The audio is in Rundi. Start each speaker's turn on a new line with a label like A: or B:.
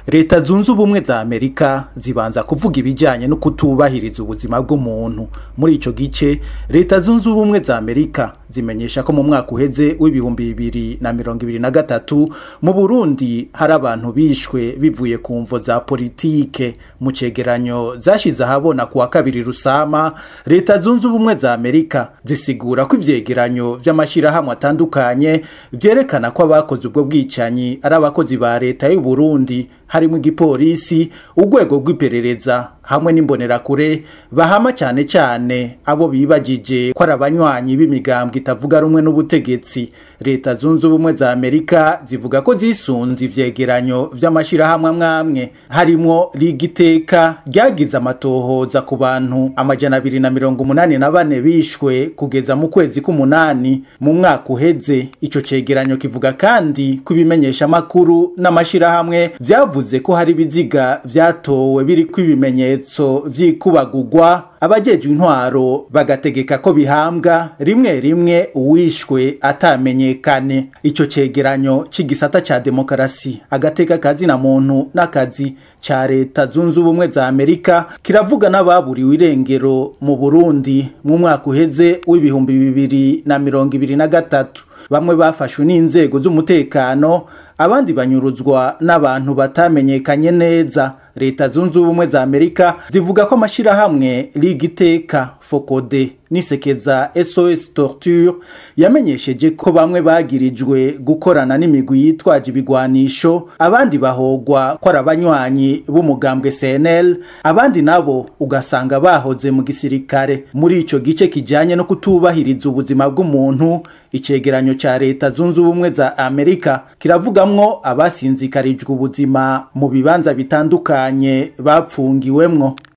A: Leta zunze ubumwe za Amerika zibanza kuvuga ibijanye no kutubahiriza ubuzima bw'umuntu. Muri ico gice, Leta zunze ubumwe za Amerika zimenyesha ko mu mwaka uheze w'ibihumbi 2023 mu Burundi hari abantu bishwe bivuye ku mvo za politike. Mu cegeranyo zashize ahabona kuwa 2 Rusama, Leta zunze ubumwe za Amerika zisigura ko ivyegeranyo vy'amashirahamwe atandukanye vyerekana ko abakoze ubwo bwicanyi ari abakozi ba leta y'u Burundi, harimo igipolisi, urwego rw'iperereza hamwe n'imbonerakure bahama cyane abo bibagije ko ari abanywanyi b'imigambwe itavuga rumwe n'ubutegetsi. Leta zunze ubumwe za Amerika zivuga ko zisunze ivyegeranyo vy'amashirahamwe amwe harimo Ligiteka ryagize amatohoza ku bantu 284 bishwe kugeza mu kwezi k'umunani mu mwaka uheze. Ico cegeranyo kivuga kandi kubimenyesha makuru n'amashirahamwe vyavuze ko hari biziga vyatowe biri kwibimenyetso vyikubagurwa, abajejwe intwaro bagategeka ko bihambwa rimwe uwishwe atamenyekane. Ico cegeranyo c'igisata ca demokarasi, agateka kazi na muntu n'akazi ca Leta zunze ubumwe za Amerika kiravuga n'ababuriwe irengero mu Burundi mu mwaka uheze w'ibihumbi 2023. Bamwe bafashwe n'inzego z'umutekano, abandi banyuruzwa n'abantu batamenyekanye neza. Leta zunze ubumwe za Amerika zivuga ko amashirahamwe Ligiteka, Fokode n'isekeza SOS Torture yamenyesheje ko bamwe bagirijwe gukorana n'imigwi yitwaje ibigwanisho, abandi bahogwa ko ari abanywanyi b'umugambwe CNL, abandi nabo ugasanga bahoze mu gisirikare. Muri ico gice kijanye no kutubahiriza ubuzima bw'umuntu, icegeranyo ca Leta zunze ubumwe za Amerika kiravugamwo abasinzikarijwe ubuzima mu bibanza bitandukanye bapfungiwemwo.